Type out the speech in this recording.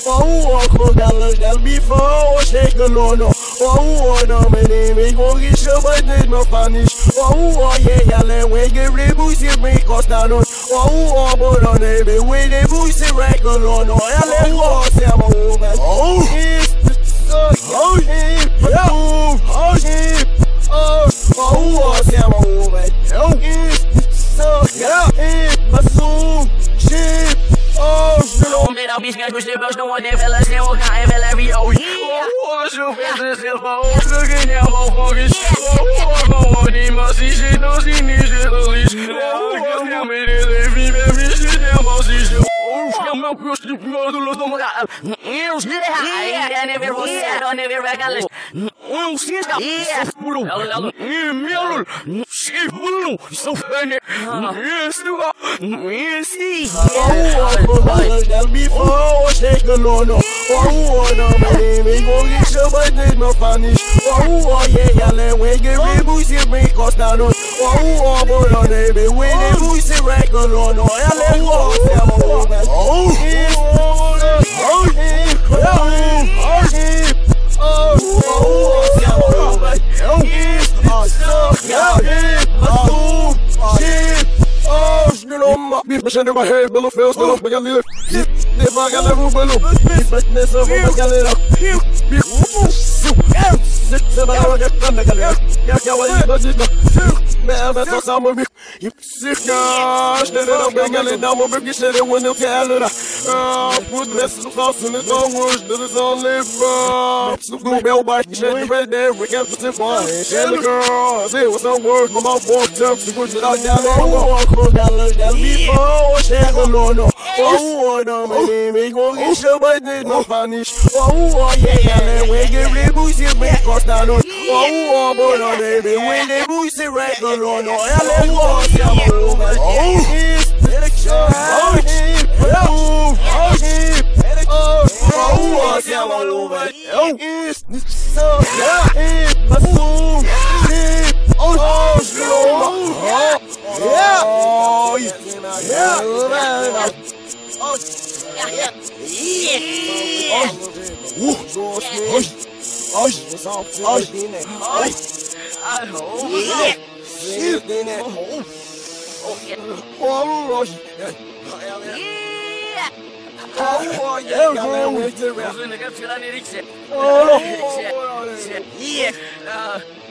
That before shake the lono. No me name go get show but there's no vanish. Yeah, let we get rebusi break us down. But on every way they busi right go lono. Let go say I'm over. Say I'm over. Al bicho que os deus não odeiam elas nem o raio ela viu. Hoje o peso se falou que nem o fogues. O anima se jeito se nisso dois. O meu medo vive vive nem o se o meu gosto de pior do lodo moral. Eu sei é never você não never regalas. Eu sei é puro. Meu se puro sou fane. That before shake the lono. No me name go get show but there's no vanish. Yeah, let we get rebusi break us down. But on every way they busi right go lono. Let go say I'm over. Mexendo com a rede, pelo feio, pelo galera. Devagar leva o belo. Nessa roupa, galera. Você vai lá na galera. E aquela aí da dica. Merda, só salva o bico. E psicas. Não pega ali, dá uma bico. Cheira o anel que é lura. Put nessa do calço, não tô hoje. This is only fun. No meu bike, cheio de perder. We can't put it fun. Cheio de girl. Say what's on work. Come on, fuck them. Segura de lá, that before shake the lono. No me name go get show but there's no vanish. Yeah, let we get rebusi break us down. But on every way they busi right go lono. Let go say I'm over. Say I'm over. Yeah.